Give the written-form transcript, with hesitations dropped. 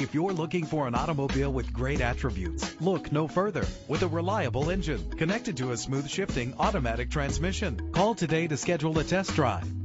If you're looking for an automobile with great attributes, look no further. With a reliable engine connected to a smooth shifting automatic transmission, call today to schedule a test drive.